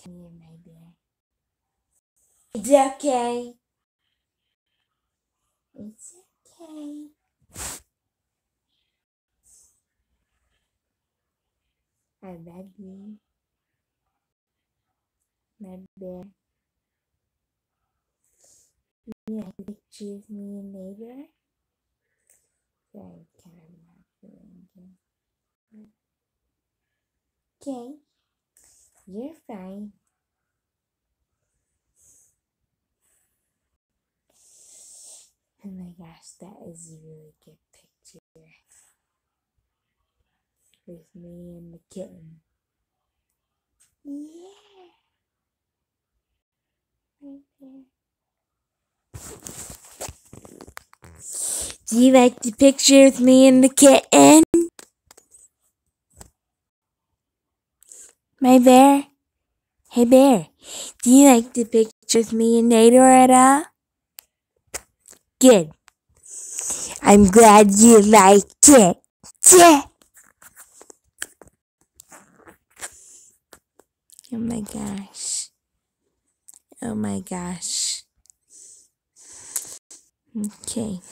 me and my bear. It's okay. It's okay. I love you, my bear. You have a picture of me and neighbor? Very kind of feeling good. Okay, you're fine. Oh my gosh, that is a really good picture. With me and the kitten. Yeah. Right there. Do you like the picture with me and the kitten? My bear? Hey bear, do you like the picture with me and Nador at all? Good. I'm glad you like it. Yeah. Oh my gosh. Oh my gosh. Okay.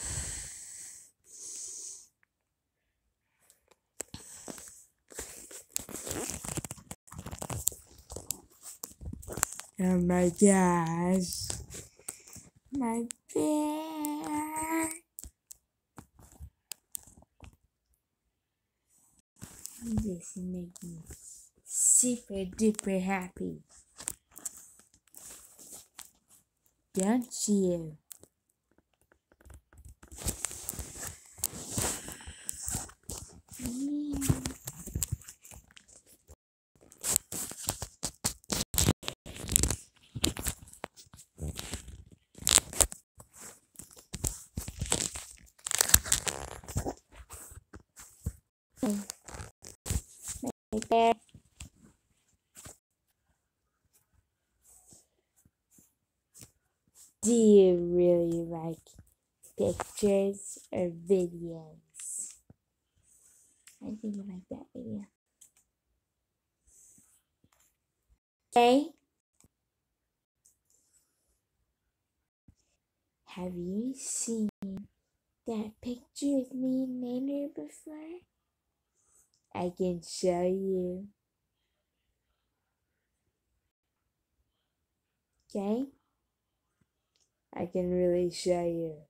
Oh my gosh. My bear. This makes me super duper happy. Don't you? Yeah. My bear. Do you really like pictures or videos? I think you like that video. Okay. Have you seen that picture of me and Nader before? I can show you. Okay? I can really show you.